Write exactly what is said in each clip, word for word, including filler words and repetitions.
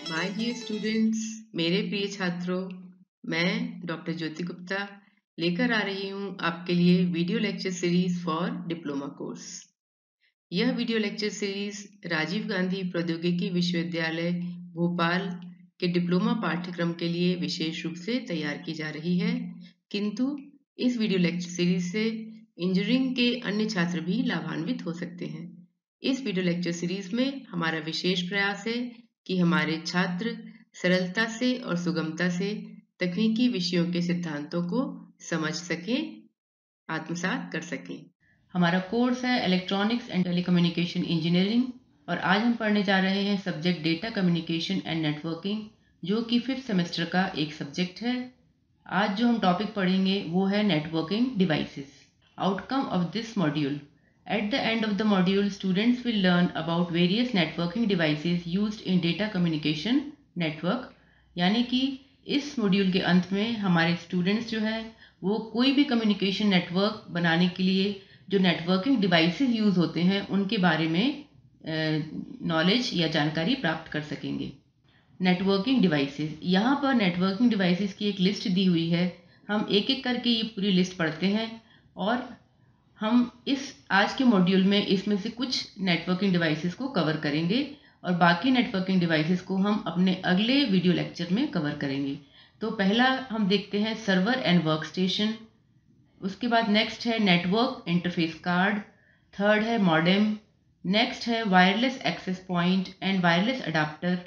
My dear students, मेरे प्रिय छात्रों, मैं डॉक्टर ज्योति गुप्ता लेकर आ रही हूँ आपके लिए video lecture series for diploma course. यह video lecture series Rajiv Gandhi प्रौद्योगिकी विश्वविद्यालय भोपाल के डिप्लोमा पाठ्यक्रम के लिए विशेष रूप से तैयार की जा रही है, किंतु इस वीडियो लेक्चर सीरीज से इंजीनियरिंग के अन्य छात्र भी लाभान्वित हो सकते हैं। इस वीडियो लेक्चर सीरीज में हमारा विशेष प्रयास है कि हमारे छात्र सरलता से और सुगमता से तकनीकी विषयों के सिद्धांतों को समझ सकें, आत्मसात कर सकें। हमारा कोर्स है इलेक्ट्रॉनिक्स एंड टेलीकम्युनिकेशन इंजीनियरिंग और आज हम पढ़ने जा रहे हैं subject data communication and networking, जो कि फिफ्थ सेमेस्टर का एक सब्जेक्ट है। आज जो हम टॉपिक पढ़ेंगे वो है networking devices. Outcome of this module: At the end of the module, students will learn about various networking devices used in data communication network। यानी कि इस मॉड्यूल के अंत में हमारे स्टूडेंट्स जो है वो कोई भी कम्युनिकेशन नेटवर्क बनाने के लिए जो नेटवर्किंग डिवाइसेस यूज़ होते हैं उनके बारे में नॉलेज या जानकारी प्राप्त कर सकेंगे। नेटवर्किंग डिवाइसेस, यहाँ पर नेटवर्किंग डिवाइसेस की एक लिस्ट दी हुई है। हम एक एक करके ये पूरी लिस्ट पढ़ते हैं और हम इस आज के मॉड्यूल में इसमें से कुछ नेटवर्किंग डिवाइसेस को कवर करेंगे और बाकी नेटवर्किंग डिवाइसेस को हम अपने अगले वीडियो लेक्चर में कवर करेंगे। तो पहला हम देखते हैं सर्वर एंड वर्क स्टेशन, उसके बाद नेक्स्ट है नेटवर्क इंटरफेस कार्ड, थर्ड है मॉडेम, नेक्स्ट है wireless access point and wireless adapter,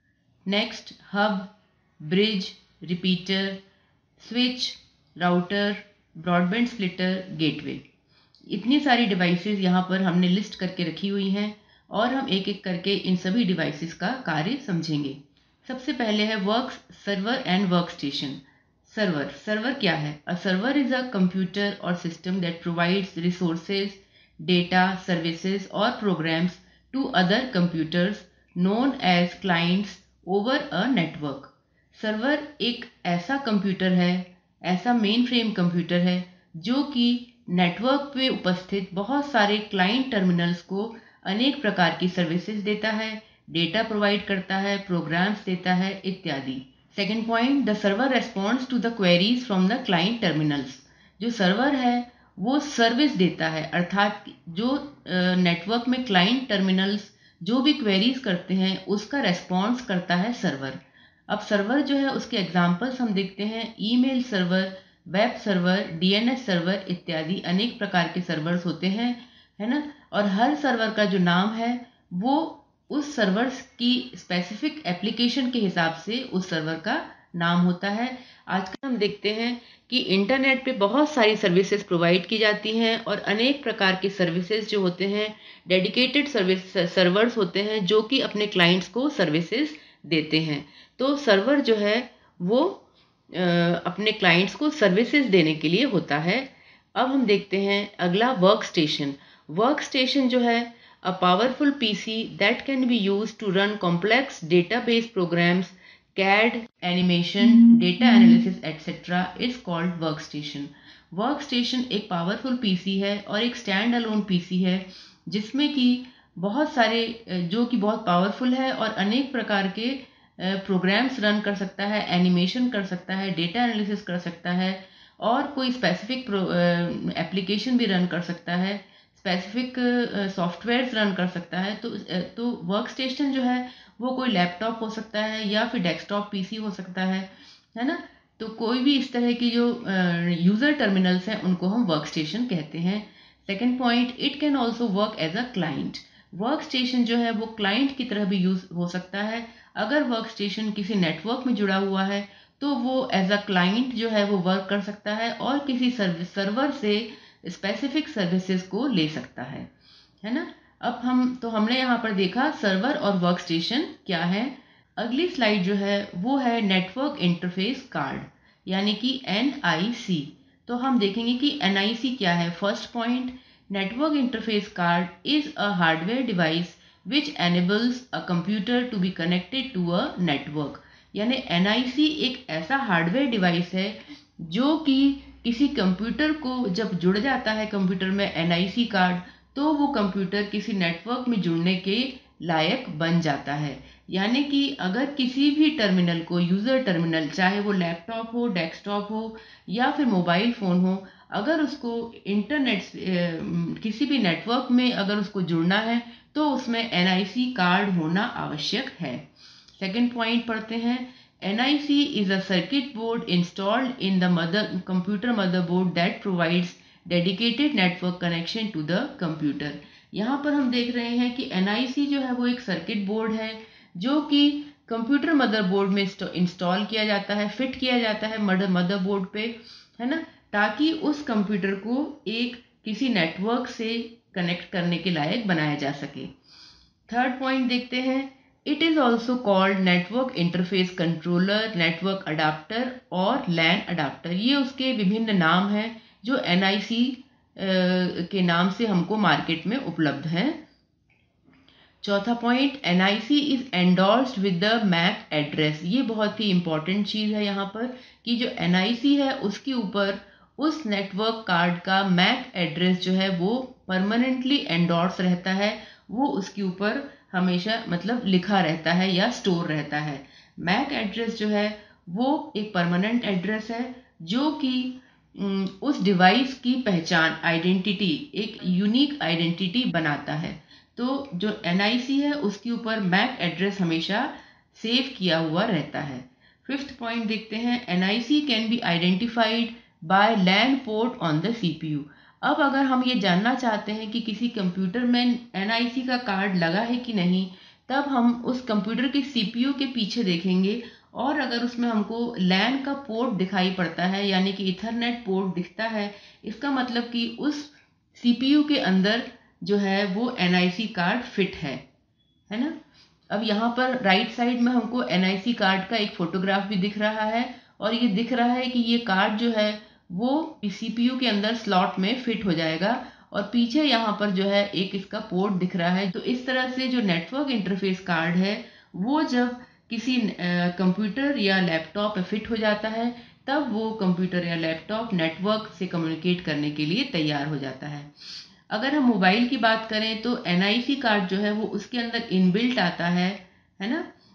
next hub, bridge, repeater, switch, router, broadband splitter, gateway. इतनी सारी डिवाइसेस यहाँ पर हमने लिस्ट करके रखी हुई हैं और हम एक एक करके इन सभी डिवाइसेस का कार्य समझेंगे। सबसे पहले है work server and work station. Server server क्या है? A server is a computer or system that provides resources, data, services or programs to other computers known as clients over a network. Server एक ऐसा computer है, ऐसा main frame computer है जो कि network पे उपस्थित बहुत सारे क्लाइंट टर्मिनल्स को अनेक प्रकार की सर्विसेज देता है, डेटा प्रोवाइड करता है, प्रोग्राम्स देता है इत्यादि। Second point, the server responds to the queries from the client terminals. जो सर्वर है वो सर्विस देता है, अर्थात जो नेटवर्क में क्लाइंट टर्मिनल्स जो भी क्वेरीज करते हैं उसका रेस्पॉन्स करता है सर्वर। अब सर्वर जो है उसके एग्जाम्पल्स हम देखते हैं, email server, web server, DNS server इत्यादि अनेक प्रकार के सर्वर्स होते हैं, है ना। और हर सर्वर का जो नाम है वो उस सर्वर्स की स्पेसिफिक एप्लीकेशन के हिसाब से उस सर्वर का नाम होता है। आजकल हम देखते हैं कि इंटरनेट पे बहुत सारी सर्विसेज प्रोवाइड की जाती हैं और अनेक प्रकार के सर्विसेज जो होते हैं डेडिकेटेड सर्विस सर्वर्स होते हैं जो कि अपने क्लाइंट्स को सर्विसेज देते हैं। तो सर्वर जो है वो अपने क्लाइंट्स को सर्विसेज देने के लिए होता है। अब हम देखते हैं अगला वर्क स्टेशन। वर्क स्टेशन जो है a powerful PC that can be use to run complex database programs, CAD, animation, data analysis etcetera is called work station. Work station एक पावरफुल पीसी है और एक स्टैंड अलोन पीसी है जिसमें कि बहुत सारे जो कि बहुत पावरफुल है और अनेक प्रकार के प्रोग्राम्स रन कर सकता है, एनिमेशन कर सकता है, डेटा एनालिसिस कर सकता है और कोई स्पेसिफिक एप्लीकेशन भी रन कर सकता है, स्पेसिफिक सॉफ्टवेयर्स रन कर सकता है। तो तो वर्क स्टेशन जो है वो कोई लैपटॉप हो सकता है या फिर डेस्कटॉप पीसी हो सकता है, है ना। तो कोई भी इस तरह की जो यूज़र टर्मिनल्स हैं उनको हम वर्क स्टेशन कहते हैं। Second point, it can also work as a client. Work station जो है वो क्लाइंट की तरह भी यूज हो सकता है। अगर वर्क स्टेशन किसी नेटवर्क में जुड़ा हुआ है तो वो एज अ क्लाइंट जो है वो वर्क कर सकता है और किसी सर्विस सर्वर से स्पेसिफिक सर्विसेज को ले सकता है, है ना। अब हम तो हमने यहाँ पर देखा सर्वर और वर्क स्टेशन क्या है। अगली स्लाइड जो है वो है नेटवर्क इंटरफेस कार्ड यानी कि एन आई सी। तो हम देखेंगे कि एन आई सी क्या है। First point, network interface card is a hardware device which enables a computer to be connected to a network। यानी एन आई सी एक ऐसा हार्डवेयर डिवाइस है जो कि किसी कंप्यूटर को जब जुड़ जाता है कंप्यूटर में एन आई सी कार्ड, तो वो कंप्यूटर किसी नेटवर्क में जुड़ने के लायक बन जाता है। यानी कि अगर किसी भी टर्मिनल को, यूज़र टर्मिनल, चाहे वो लैपटॉप हो, डेस्कटॉप हो या फिर मोबाइल फ़ोन हो, अगर उसको इंटरनेट से किसी भी नेटवर्क में अगर उसको जुड़ना है तो उसमें एन आई सी कार्ड होना आवश्यक है। सेकेंड पॉइंट पढ़ते हैं। N I C is a circuit board installed in the mother computer motherboard that provides dedicated network connection to the computer। यहाँ पर हम देख रहे हैं कि N I C जो है वो एक सर्किट बोर्ड है जो कि कंप्यूटर मदरबोर्ड में इंस्टॉल किया जाता है, फिट किया जाता है मदरबोर्ड पे, है ना, ताकि उस कंप्यूटर को एक किसी नेटवर्क से कनेक्ट करने के लायक बनाया जा सके। थर्ड पॉइंट देखते हैं। It is also called network interface controller, network adapter or LAN adapter. ये उसके विभिन्न नाम हैं जो N I C के नाम से हमको मार्केट में उपलब्ध हैं। चौथा point, N I C is endorsed with the MAC address. ये बहुत ही इंपॉर्टेंट चीज़ है यहाँ पर कि जो N I C है उसके ऊपर उस नेटवर्क कार्ड का मैक एड्रेस जो है वो परमानेंटली एंडोर्स रहता है, वो उसके ऊपर हमेशा मतलब लिखा रहता है या स्टोर रहता है। मैक एड्रेस जो है वो एक परमानेंट एड्रेस है जो कि उस डिवाइस की पहचान, आइडेंटिटी, एक यूनिक आइडेंटिटी बनाता है। तो जो N I C है उसके ऊपर मैक एड्रेस हमेशा सेव किया हुआ रहता है। फिफ्थ पॉइंट देखते हैं। N I C can be identified by LAN port on the C P U। अब अगर हम ये जानना चाहते हैं कि किसी कंप्यूटर में N I C का कार्ड लगा है कि नहीं, तब हम उस कंप्यूटर के C P U के पीछे देखेंगे और अगर उसमें हमको लैन का पोर्ट दिखाई पड़ता है यानी कि इथरनेट पोर्ट दिखता है, इसका मतलब कि उस C P U के अंदर जो है वो N I C card fit है, है ना। अब यहाँ पर राइट साइड में हमको N I C कार्ड का एक फोटोग्राफ भी दिख रहा है और ये दिख रहा है कि ये कार्ड जो है वो C P U के अंदर स्लॉट में फिट हो जाएगा और पीछे यहाँ पर जो है एक इसका पोर्ट दिख रहा है। तो इस तरह से जो नेटवर्क इंटरफेस कार्ड है वो जब किसी कंप्यूटर या लैपटॉप में फिट हो जाता है तब वो कंप्यूटर या लैपटॉप नेटवर्क से कम्युनिकेट करने के लिए तैयार हो जाता है। अगर हम मोबाइल की बात करें तो N I C कार्ड जो है वो उसके अंदर इनबिल्ट आता है, है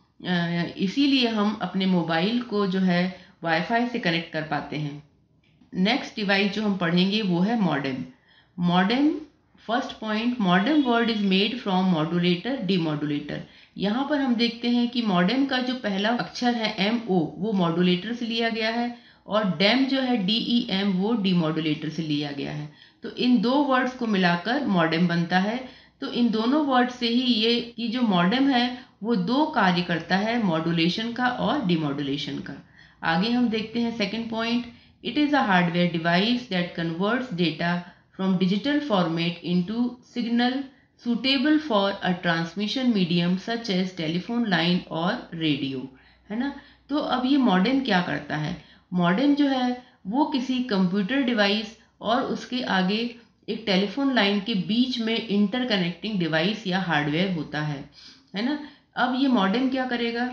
ना। इसीलिए हम अपने मोबाइल को जो है वाईफाई से कनेक्ट कर पाते हैं। नेक्स्ट डिवाइस जो हम पढ़ेंगे वो है modem. Modem, first point, modem word is made from modulator, demodulator. यहाँ पर हम देखते हैं कि मॉडेम का जो पहला अक्षर है एम ओ वो मॉड्यूलेटर से लिया गया है और डेम जो है डी ई एम वो डीमॉड्यूलेटर से लिया गया है। तो इन दो वर्ड्स को मिलाकर मॉडेम बनता है। तो इन दोनों वर्ड से ही ये कि जो मॉडेम है वो दो कार्य करता है, मॉड्यूलेशन का और डीमॉड्यूलेशन का। आगे हम देखते हैं second point. It is a hardware device that converts data from digital format into signal suitable for a transmission medium such as telephone line or radio, है ना। तो अब ये मॉडेम क्या करता है? मॉडेम जो है वो किसी कंप्यूटर डिवाइस और उसके आगे एक टेलीफोन लाइन के बीच में इंटरकनेक्टिंग डिवाइस या हार्डवेयर होता है, है ना। अब ये मॉडेम क्या करेगा?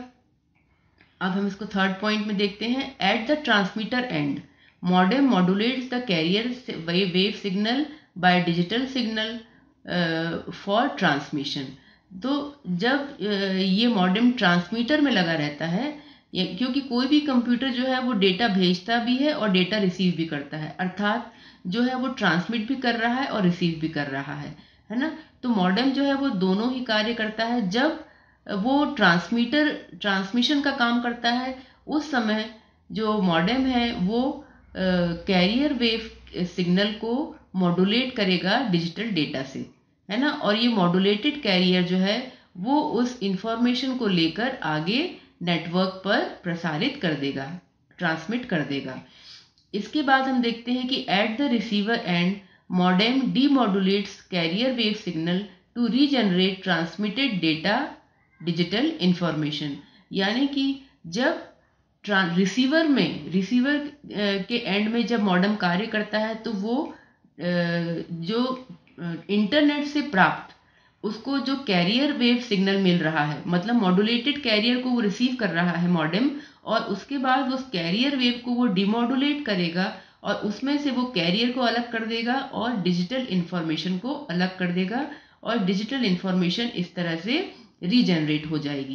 अब हम इसको थर्ड पॉइंट में देखते हैं। At the transmitter end modem modulates the carrier wave signal by digital signal for transmission. तो जब uh, ये मॉडेम ट्रांसमीटर में लगा रहता है, क्योंकि कोई भी कंप्यूटर जो है वो डेटा भेजता भी है और डेटा रिसीव भी करता है, अर्थात जो है वो ट्रांसमिट भी कर रहा है और रिसीव भी कर रहा है, है ना। तो मॉडेम जो है वो दोनों ही कार्य करता है। जब वो ट्रांसमीटर ट्रांसमिशन का काम करता है उस समय जो मॉडेम है वो कैरियर वेव सिग्नल को मॉड्यूलेट करेगा डिजिटल डेटा से, है ना। और ये मॉड्यूलेटेड कैरियर जो है वो उस इंफॉर्मेशन को लेकर आगे नेटवर्क पर प्रसारित कर देगा, ट्रांसमिट कर देगा। इसके बाद हम देखते हैं कि at the receiver end modem demodulates carrier wave signal to regenerate transmitted data digital information. यानी कि जब रिसीवर में रिसीवर के एंड में जब मॉडेम कार्य करता है तो वो जो इंटरनेट से प्राप्त उसको जो कैरियर वेव सिग्नल मिल रहा है, मतलब मॉड्यूलेटेड कैरियर को वो रिसीव कर रहा है मॉडेम, और उसके बाद उस कैरियर वेव को वो डिमॉड्यूलेट करेगा और उसमें से वो कैरियर को अलग कर देगा और डिजिटल इंफॉर्मेशन को अलग कर देगा और डिजिटल इंफॉर्मेशन इस तरह से रीजनरेट हो जाएगी,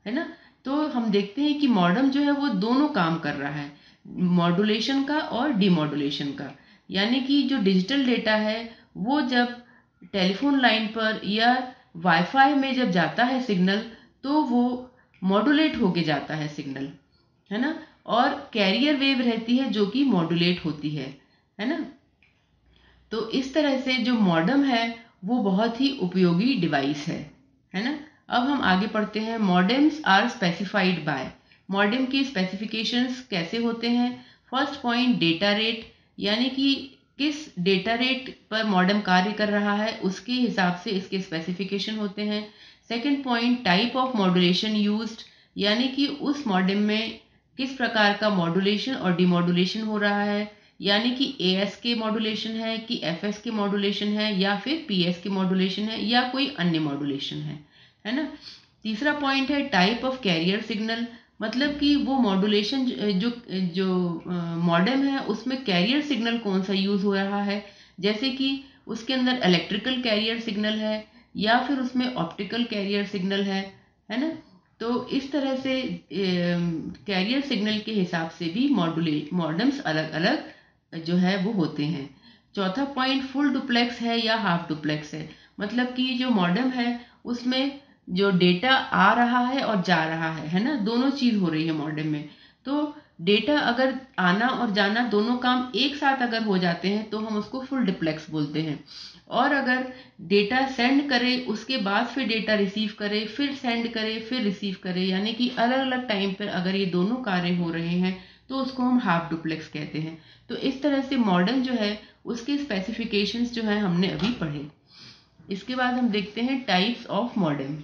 है ना। तो हम देखते हैं कि मॉडेम जो है वो दोनों काम कर रहा है, मॉड्यूलेशन का और डीमॉड्यूलेशन का। यानी कि जो डिजिटल डेटा है वो जब टेलीफोन लाइन पर या वाईफाई में जब जाता है सिग्नल, तो वो मॉड्यूलेट होके जाता है सिग्नल, है ना। और कैरियर वेव रहती है जो कि मॉड्यूलेट होती है है ना। तो इस तरह से जो मॉडेम है वो बहुत ही उपयोगी डिवाइस है है ना। अब हम आगे पढ़ते हैं। Modems are specified by. Modem के स्पेसिफिकेशंस कैसे होते हैं। फर्स्ट पॉइंट, डेटा रेट, यानी कि किस डेटा रेट पर मॉडेम कार्य कर रहा है उसके हिसाब से इसके स्पेसिफिकेशन होते हैं। Second point, type of modulation used, यानी कि उस मॉडेम में किस प्रकार का मॉड्यूलेशन और डिमॉड्यूलेशन हो रहा है, यानी कि ए एस के मॉड्यूलेशन है कि एफ एस के मॉड्यूलेशन है या फिर पी एस के मॉड्यूलेशन है या कोई अन्य मॉड्यूलेशन है है ना। तीसरा पॉइंट है टाइप ऑफ कैरियर सिग्नल, मतलब कि वो मॉड्यूलेशन जो जो मॉडेम है उसमें कैरियर सिग्नल कौन सा यूज हो रहा है, जैसे कि उसके अंदर इलेक्ट्रिकल कैरियर सिग्नल है या फिर उसमें ऑप्टिकल कैरियर सिग्नल है है ना। तो इस तरह से कैरियर सिग्नल के हिसाब से भी मॉड्यूलेट मॉडेम्स अलग अलग जो है वो होते हैं। चौथा पॉइंट, फुल डुप्लेक्स है या हाफ डुप्लेक्स है, मतलब कि जो मॉडेम है उसमें जो डेटा आ रहा है और जा रहा है है ना, दोनों चीज हो रही है मॉडेम में। तो डेटा अगर आना और जाना दोनों काम एक साथ अगर हो जाते हैं तो हम उसको फुल डुप्लेक्स बोलते हैं। और अगर डेटा सेंड करे उसके बाद फिर डेटा रिसीव करे, फिर सेंड करे, फिर रिसीव करे, यानी कि अलग अलग टाइम पर अगर ये दोनों कार्य हो रहे हैं तो उसको हम हाफ डुप्लेक्स कहते हैं। तो इस तरह से मॉडेम जो है उसके स्पेसिफिकेशंस जो है हमने अभी पढ़े। इसके बाद हम देखते हैं types of modem.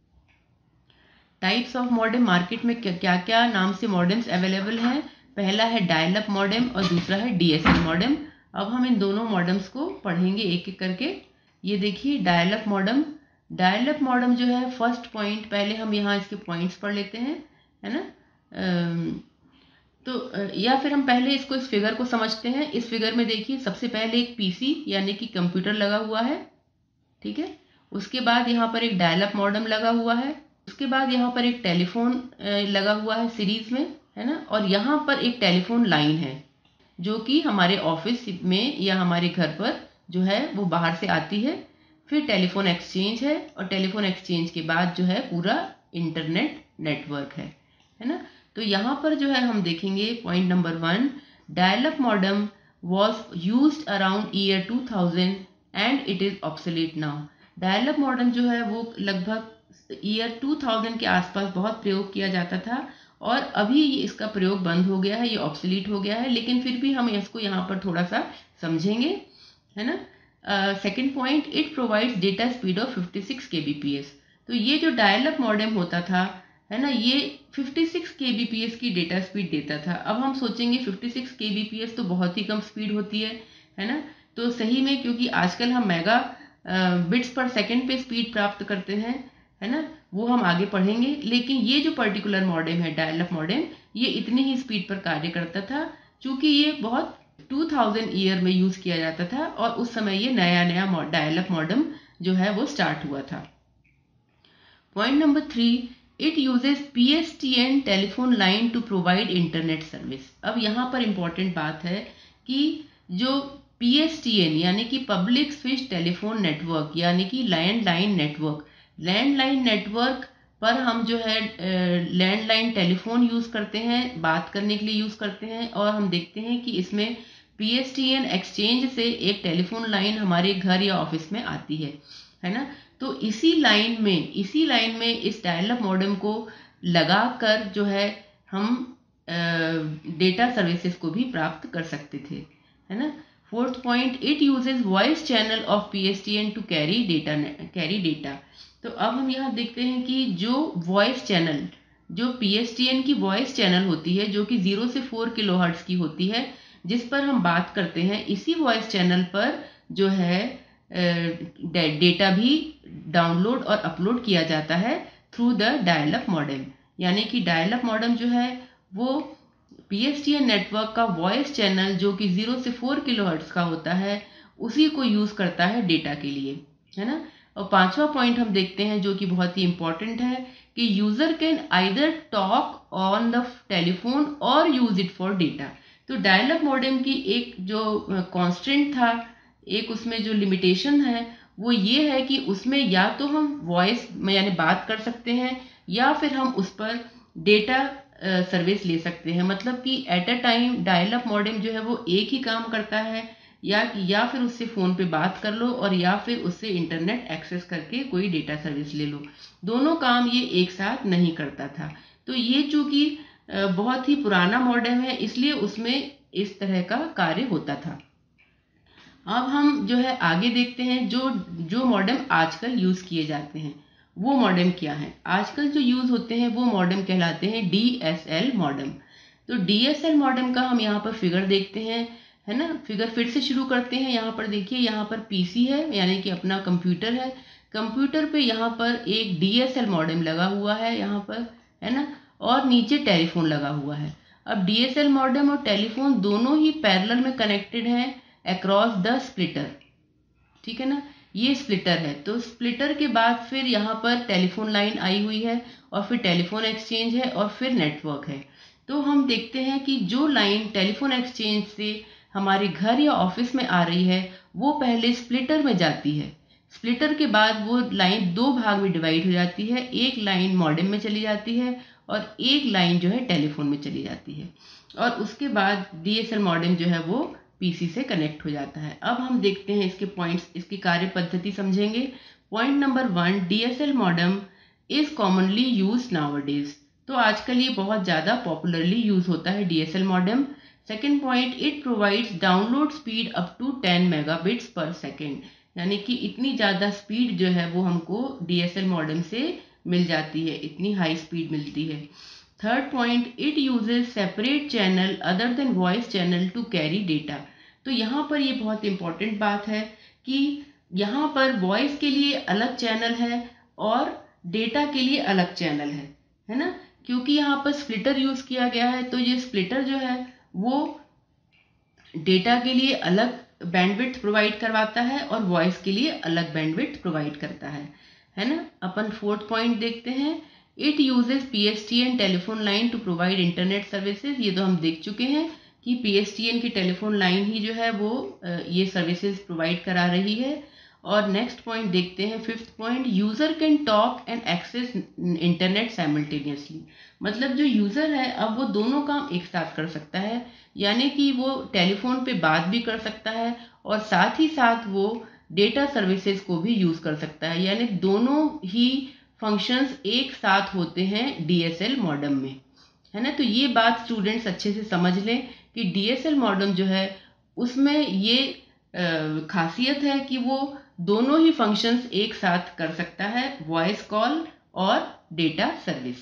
Types of modem market में क्या क्या नाम से मॉडेम्स अवेलेबल हैं। पहला है डायल अप मॉडेम और दूसरा है डी एस एल मॉडेम। अब हम इन दोनों मॉडेम्स को पढ़ेंगे एक एक करके। ये देखिए dial up modem. Dial up modem जो है, फर्स्ट पॉइंट, पहले हम यहाँ इसके पॉइंट्स पढ़ लेते हैं है ना। तो या फिर हम पहले इसको इस फिगर को समझते हैं। इस फिगर में देखिए सबसे पहले एक पीसी यानी कि कंप्यूटर लगा हुआ है, ठीक है। उसके बाद यहाँ पर एक डायल अप मॉडेम लगा हुआ है। उसके बाद यहाँ पर एक टेलीफोन लगा हुआ है सीरीज में, है ना। और यहाँ पर एक टेलीफोन लाइन है जो कि हमारे ऑफिस में या हमारे घर पर जो है वो बाहर से आती है। फिर टेलीफोन एक्सचेंज है और टेलीफोन एक्सचेंज के बाद जो है पूरा इंटरनेट नेटवर्क है है ना। तो यहाँ पर जो है हम देखेंगे point number one, dial up modem was used around year two thousand and it is obsolete now. Dial up modem जो है वो लगभग ईयर टू थाउजेंड के आसपास बहुत प्रयोग किया जाता था और अभी इसका प्रयोग बंद हो गया है, ये ऑब्सोलीट हो गया है, लेकिन फिर भी हम इसको यहाँ पर थोड़ा सा समझेंगे, है ना। Second point, it provides data speed of fifty six K B P S. तो ये जो डायल अप मॉडेम होता था, है ना, ये fifty six K B P S की डेटा स्पीड देता था। अब हम सोचेंगे fifty six K B P S तो बहुत ही कम स्पीड होती है, है ना। तो सही में, क्योंकि आजकल हम मेगा बिट्स पर सेकंड पे स्पीड प्राप्त करते हैं, है ना, वो हम आगे पढ़ेंगे। लेकिन ये जो पर्टिकुलर मॉडेम है डायल अप मॉडेम, ये इतनी ही स्पीड पर कार्य करता था क्योंकि ये बहुत टू थाउजेंड ईयर में यूज किया जाता था और उस समय ये नया नया डायल अप मॉडेम जो है वो स्टार्ट हुआ था। Point number three, it uses P S T N telephone line to provide internet service. अब यहाँ पर इंपॉर्टेंट बात है कि जो पी एस टी एन यानी कि पब्लिक स्विच टेलीफोन नेटवर्क यानी कि लैंडलाइन नेटवर्क, लैंडलाइन नेटवर्क पर हम जो है लैंडलाइन टेलीफोन यूज़ करते हैं, बात करने के लिए यूज़ करते हैं। और हम देखते हैं कि इसमें P S T N exchange से एक टेलीफोन लाइन हमारे घर या ऑफिस में आती है, है ना। तो इसी लाइन में इसी लाइन में इस डायल अप मॉडेम को लगा कर जो है हम डेटा सर्विसेज को भी प्राप्त कर सकते थे, है ना। Fourth point, it uses voice channel of P S T N to carry data carry data. तो अब हम यहाँ देखते हैं कि जो वॉइस चैनल, जो पी एस टी एन की वॉइस चैनल होती है जो कि जीरो से फोर किलो हर्ट्ज की होती है, जिस पर हम बात करते हैं, इसी वॉइस चैनल पर जो है डेटा भी डाउनलोड और अपलोड किया जाता है through the dial up modem. यानी कि डायल अप मॉडेम जो है वो P S T N network का वॉइस चैनल जो कि जीरो से फोर किलो हर्ट्ज का होता है, उसी को यूज करता है डेटा के लिए, है ना। और पांचवा पॉइंट हम देखते हैं जो कि बहुत ही इंपॉर्टेंट है कि user can either talk on the telephone or use it for data. तो डायल अप मॉडेम की एक जो कॉन्स्टेंट था, एक उसमें जो लिमिटेशन है वो ये है कि उसमें या तो हम वॉइस में यानी बात कर सकते हैं या फिर हम उस पर डेटा सर्विस ले सकते हैं। मतलब कि at a time dial up modem जो है वो एक ही काम करता है, या या फिर उससे फ़ोन पे बात कर लो और या फिर उससे इंटरनेट एक्सेस करके कोई डेटा सर्विस ले लो। दोनों काम ये एक साथ नहीं करता था। तो ये चूँकि बहुत ही पुराना मॉडेम है इसलिए उसमें इस तरह का कार्य होता था। अब हम जो है आगे देखते हैं जो जो मॉडेम आजकल यूज़ किए जाते हैं वो मॉडेम क्या है। आजकल जो यूज़ होते हैं वो मॉडेम कहलाते हैं डी एस एल मॉडेम। तो डी एस एल मॉडेम का हम यहाँ पर फिगर देखते हैं, है ना। फिगर फिर से शुरू करते हैं। यहाँ पर देखिए, यहाँ पर पीसी है यानी कि अपना कंप्यूटर है। कंप्यूटर पे यहाँ पर एक डी एस एल मॉडेम लगा हुआ है यहाँ पर, है ना, और नीचे टेलीफोन लगा हुआ है। अब डी एस एल मॉडेम और टेलीफोन दोनों ही पैरेलल में कनेक्टेड हैं अक्रॉस द स्प्लिटर, ठीक है ना। ये स्प्लिटर है। तो स्प्लिटर के बाद फिर यहाँ पर टेलीफोन लाइन आई हुई है और फिर टेलीफोन एक्सचेंज है और फिर नेटवर्क है। तो हम देखते हैं कि जो लाइन टेलीफोन एक्सचेंज से हमारे घर या ऑफिस में आ रही है वो पहले स्प्लिटर में जाती है। स्प्लिटर के बाद वो लाइन दो भाग में डिवाइड हो जाती है। एक लाइन मॉडेम में चली जाती है और एक लाइन जो है टेलीफोन में चली जाती है, और उसके बाद डी एस एल मॉडेम जो है वो पीसी से कनेक्ट हो जाता है। अब हम देखते हैं इसके पॉइंट्स, इसकी कार्य पद्धति समझेंगे। Point number one, D S L modem is commonly use nowadays. तो आजकल ये बहुत ज़्यादा पॉपुलरली यूज होता है D S L modem. Second point, it provides download speed up to ten megabits per second, यानी कि इतनी ज़्यादा स्पीड जो है वो हमको डी एस एल मॉडेम से मिल जाती है, इतनी हाई स्पीड मिलती है। Third point, it uses separate channel other than voice channel to carry data. तो यहाँ पर ये बहुत इंपॉर्टेंट बात है कि यहाँ पर वॉइस के लिए अलग चैनल है और डेटा के लिए अलग चैनल है, है ना। क्योंकि यहाँ पर स्प्लिटर यूज किया गया है तो ये स्प्लिटर जो है वो डेटा के लिए अलग बैंडविड्थ प्रोवाइड करवाता है और वॉइस के लिए अलग बैंडविड्थ प्रोवाइड करता है, है ना। अपन फोर्थ पॉइंट देखते हैं, it uses P S T N telephone line to provide internet services. ये तो हम देख चुके हैं कि पी एस टी एन की टेलीफोन लाइन ही जो है वो ये सर्विसेज प्रोवाइड करा रही है। और नेक्स्ट पॉइंट देखते हैं, fifth point, user can talk and access internet simultaneously. मतलब जो यूजर है अब वो दोनों काम एक साथ कर सकता है, यानी कि वो टेलीफोन पे बात भी कर सकता है और साथ ही साथ वो डेटा सर्विसेज को भी यूज कर सकता है, यानी दोनों ही फंक्शंस एक साथ होते हैं डी एस एल मॉडेम में, है ना। तो ये बात स्टूडेंट्स अच्छे से समझ लें कि डी एस एल मॉडेम जो है उसमें ये खासियत है कि वो दोनों ही फंक्शंस एक साथ कर सकता है, वॉइस कॉल और डेटा सर्विस।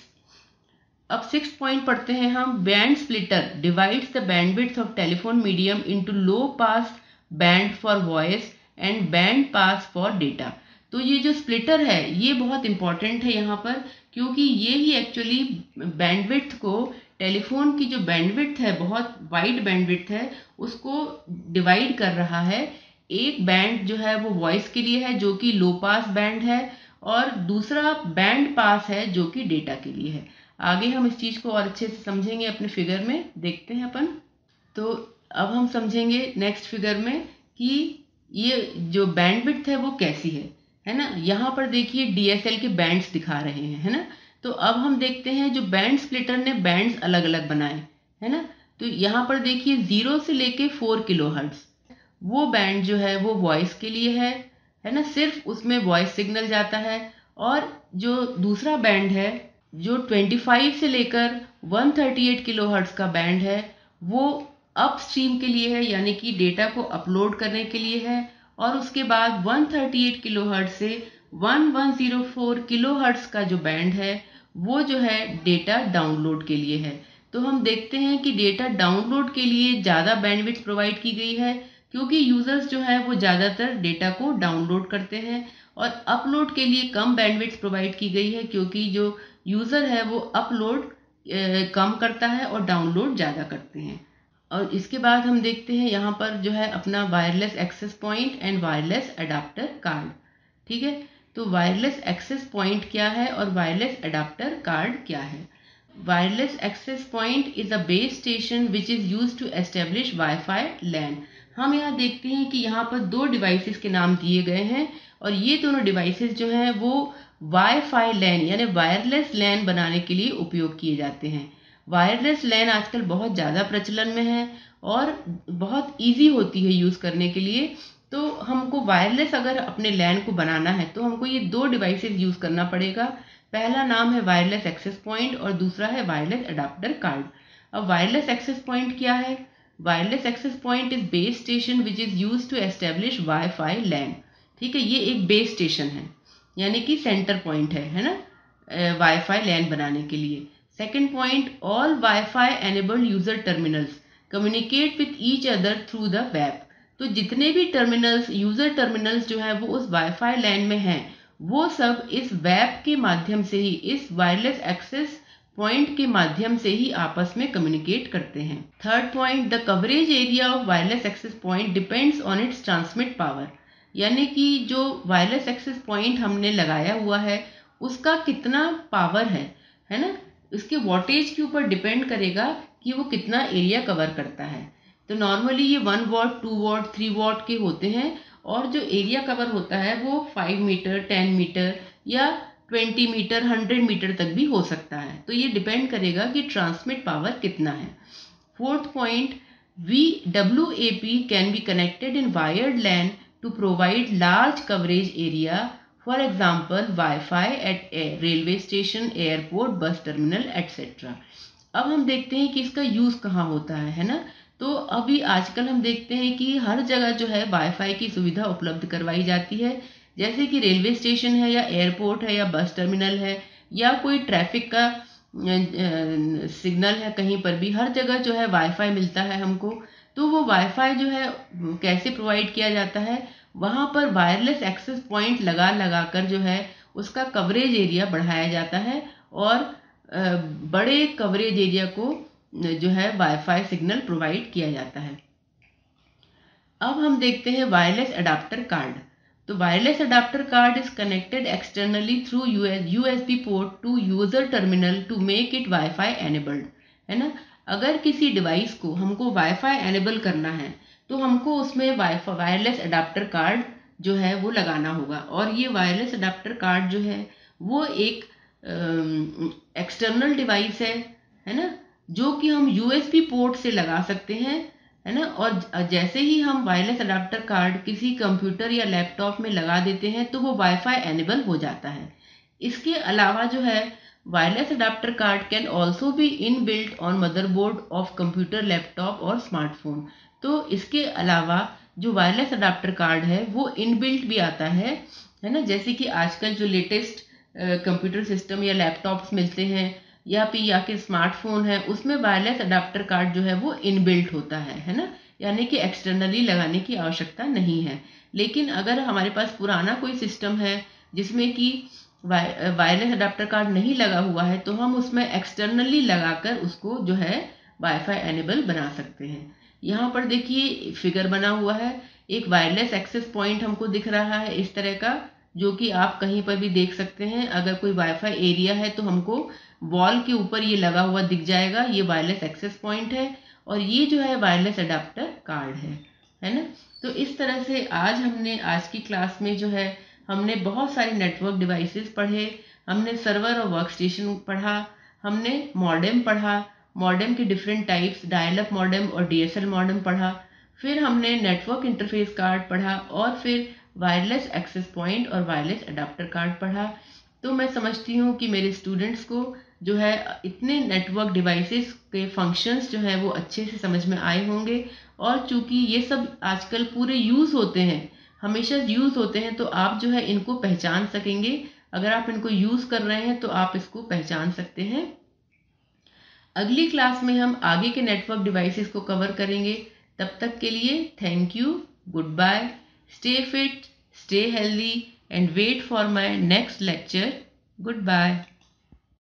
अब सिक्स पॉइंट पढ़ते हैं हम, band splitter divides the bandwidth of telephone medium into low pass band for voice and band pass for data. तो ये जो स्प्लिटर है ये बहुत इंपॉर्टेंट है यहाँ पर, क्योंकि ये ही एक्चुअली बैंडविड्थ को, टेलीफोन की जो बैंडविड्थ है, बहुत वाइड बैंडविड्थ है, उसको डिवाइड कर रहा है। एक बैंड जो है वो वॉइस के लिए है जो कि लो पास बैंड है और दूसरा बैंड पास है जो कि डेटा के लिए है। आगे हम इस चीज़ को और अच्छे से समझेंगे अपने फिगर में, देखते हैं अपन। तो अब हम समझेंगे नेक्स्ट फिगर में कि ये जो बैंडविड्थ है वो कैसी है, है ना। यहाँ पर देखिए डी एस एल के बैंड्स दिखा रहे हैं, है ना। तो अब हम देखते हैं जो बैंड स्प्लिटर ने बैंड्स अलग अलग बनाए, है ना। तो यहाँ पर देखिए जीरो से लेके फोर किलो हर्ट्ज वो बैंड जो है वो वॉइस के लिए है, है ना, सिर्फ उसमें वॉइस सिग्नल जाता है। और जो दूसरा बैंड है जो पच्चीस से लेकर एक सौ अड़तीस किलो हर्ट्ज का बैंड है वो अपस्ट्रीम के लिए है, यानी कि डेटा को अपलोड करने के लिए है। और उसके बाद एक सौ अड़तीस किलो हर्ट्ज से ग्यारह सौ चार किलो हर्ट्ज का जो बैंड है वो जो है डेटा डाउनलोड के लिए है। तो हम देखते हैं कि डेटा डाउनलोड के लिए ज़्यादा बैंडविड्थ प्रोवाइड की गई है, क्योंकि यूजर्स जो है वो ज़्यादातर डेटा को डाउनलोड करते हैं, और अपलोड के लिए कम बैंडविड्थ प्रोवाइड की गई है, क्योंकि जो यूज़र है वो अपलोड कम करता है और डाउनलोड ज़्यादा करते हैं। और इसके बाद हम देखते हैं यहाँ पर जो है अपना wireless access point and wireless adapter card, ठीक है। तो वायरलेस एक्सेस पॉइंट क्या है और वायरलेस अडाप्टर कार्ड क्या है? Wireless access point is a base station which is use to establish wifi LAN. हम यहाँ देखते हैं कि यहाँ पर दो डिवाइसेस के नाम दिए गए हैं और ये दोनों डिवाइसेस जो हैं वो वाईफाई लैन यानी वायरलेस लैन बनाने के लिए उपयोग किए जाते हैं। वायरलेस लैन आजकल बहुत ज़्यादा प्रचलन में है और बहुत इजी होती है यूज़ करने के लिए। तो हमको वायरलेस अगर अपने लैन को बनाना है तो हमको ये दो डिवाइसेस यूज़ करना पड़ेगा। पहला नाम है वायरलेस एक्सेस पॉइंट और दूसरा है वायरलेस अडाप्टर कार्ड। अब वायरलेस एक्सेस पॉइंट क्या है? Wireless access point is base station which is use to establish wifi LAN. ठीक है, ये एक बेस स्टेशन है यानी कि सेंटर पॉइंट है है ना वाईफाई लैन बनाने के लिए। Second point, all wifi enabled user terminals communicate with each other through the web. तो जितने भी टर्मिनल्स यूजर टर्मिनल्स जो है वो उस वाईफाई लैन में हैं वो सब इस वेब के माध्यम से ही, इस वायरलेस एक्सेस पॉइंट के माध्यम से ही आपस में कम्युनिकेट करते हैं। Third point, the coverage area of wireless access point depends on its transmit power. यानी कि जो वायरलेस एक्सेस पॉइंट हमने लगाया हुआ है उसका कितना पावर है है ना, उसके वॉटेज के ऊपर डिपेंड करेगा कि वो कितना एरिया कवर करता है। तो नॉर्मली ये one watt, two watt, three watt के होते हैं और जो एरिया कवर होता है वो फाइव मीटर, टेन मीटर या ट्वेंटी मीटर, हंड्रेड मीटर तक भी हो सकता है। तो ये डिपेंड करेगा कि ट्रांसमिट पावर कितना है। Fourth point, V W A P can be connected in wired LAN to provide large coverage area, for example Wi-Fi at a railway station, airport, bus terminal et cetera. अब हम देखते हैं कि इसका use कहाँ होता है है ना। तो अभी आजकल हम देखते हैं कि हर जगह जो है वाईफाई की सुविधा उपलब्ध करवाई जाती है, जैसे कि रेलवे स्टेशन है या एयरपोर्ट है या बस टर्मिनल है या कोई ट्रैफिक का सिग्नल है, कहीं पर भी हर जगह जो है वाईफाई मिलता है हमको। तो वो वाईफाई जो है कैसे प्रोवाइड किया जाता है, वहाँ पर वायरलेस एक्सेस पॉइंट लगा लगा कर जो है उसका कवरेज एरिया बढ़ाया जाता है और बड़े कवरेज एरिया को जो है वाईफाई सिग्नल प्रोवाइड किया जाता है। अब हम देखते हैं वायरलेस अडाप्टर कार्ड। तो wireless adapter card is connected externally through USB port to user terminal to make it WiFi enabled, है ना। अगर किसी डिवाइस को हमको वाईफाई एनेबल करना है तो हमको उसमें वाईफाई वायरलेस अडाप्टर कार्ड जो है वो लगाना होगा। और ये वायरलेस अडाप्टर कार्ड जो है वो एक एक्सटर्नल डिवाइस है है ना, जो कि हम यूएसबी पोर्ट से लगा सकते हैं, है ना। और जैसे ही हम वायरलेस अडाप्टर कार्ड किसी कंप्यूटर या लैपटॉप में लगा देते हैं तो वो वाईफाई एनेबल हो जाता है। इसके अलावा जो है wireless adapter card can also be in built on motherboard of computer, laptop और स्मार्टफोन। तो इसके अलावा जो वायरलेस अडाप्टर कार्ड है वो इन बिल्ट भी आता है है ना। जैसे कि आजकल जो लेटेस्ट कंप्यूटर सिस्टम या लैपटॉप्स मिलते हैं या फिर या कि स्मार्टफोन है उसमें वायरलेस अडाप्टर कार्ड जो है वो इन बिल्ट होता है है ना, यानी कि एक्सटर्नली लगाने की आवश्यकता नहीं है। लेकिन अगर हमारे पास पुराना कोई सिस्टम है जिसमें कि वायरलेस अडाप्टर कार्ड नहीं लगा हुआ है तो हम उसमें एक्सटर्नली लगाकर उसको जो है वाईफाई एनेबल बना सकते हैं। यहाँ पर देखिए फिगर बना हुआ है, एक वायरलेस एक्सेस पॉइंट हमको दिख रहा है इस तरह का, जो कि आप कहीं पर भी देख सकते हैं। अगर कोई वाईफाई एरिया है तो हमको वॉल के ऊपर ये लगा हुआ दिख जाएगा, ये वायरलेस एक्सेस पॉइंट है और ये जो है वायरलेस अडाप्टर कार्ड है है ना। तो इस तरह से आज हमने आज की क्लास में जो है हमने बहुत सारे नेटवर्क डिवाइसेस पढ़े, हमने सर्वर और वर्क स्टेशन पढ़ा, हमने मॉडेम पढ़ा, मॉडेम के different types, dial up modem और डीएसएल मॉडेम पढ़ा, फिर हमने नेटवर्क इंटरफेस कार्ड पढ़ा और फिर वायरलेस एक्सेस पॉइंट और वायरलेस अडाप्टर कार्ड पढ़ा। तो मैं समझती हूँ कि मेरे स्टूडेंट्स को जो है इतने नेटवर्क डिवाइसेस के फंक्शंस जो है वो अच्छे से समझ में आए होंगे। और चूंकि ये सब आजकल पूरे यूज़ होते हैं, हमेशा यूज़ होते हैं, तो आप जो है इनको पहचान सकेंगे। अगर आप इनको यूज़ कर रहे हैं तो आप इसको पहचान सकते हैं। अगली क्लास में हम आगे के नेटवर्क डिवाइसेस को कवर करेंगे। तब तक के लिए thank you, good bye, stay fit, stay healthy and wait for my next lecture. Good bye.